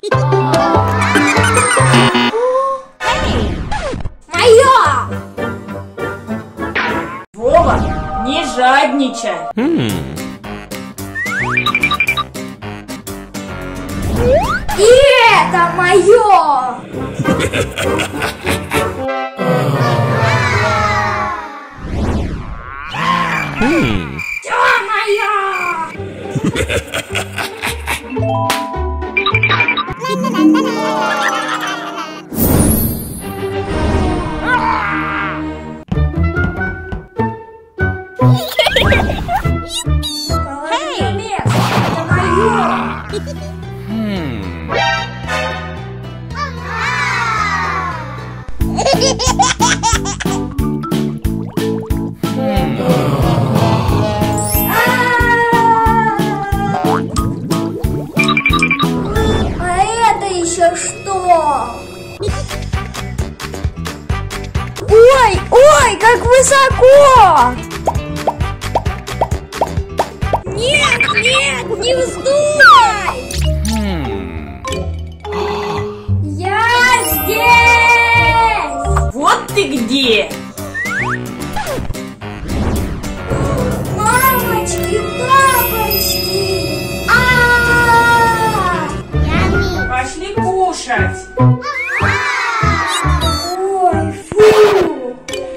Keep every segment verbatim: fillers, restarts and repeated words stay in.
Моё! Вова, не жадничай. И это моё! Всё моё! Положи на место, это моё! А это еще что? Ой, ой, как высоко! Нет, нет, не вздумай! Я здесь! Вот ты где! Мамочки, папочки! А! Пошли кушать. Ой, фу!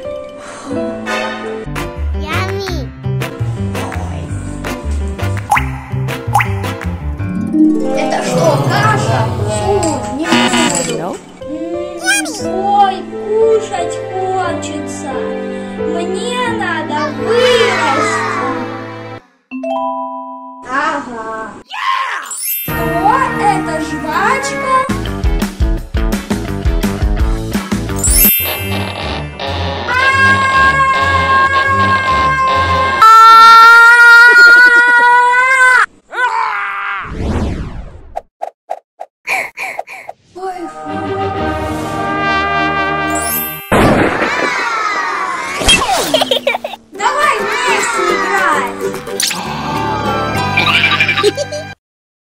Это что, каша? Фу, не буду. М, Ой, кушать хочется. Мне надо вырасти. Ага. Что? Это жвачка? Ой, фу. Давай вместе играть!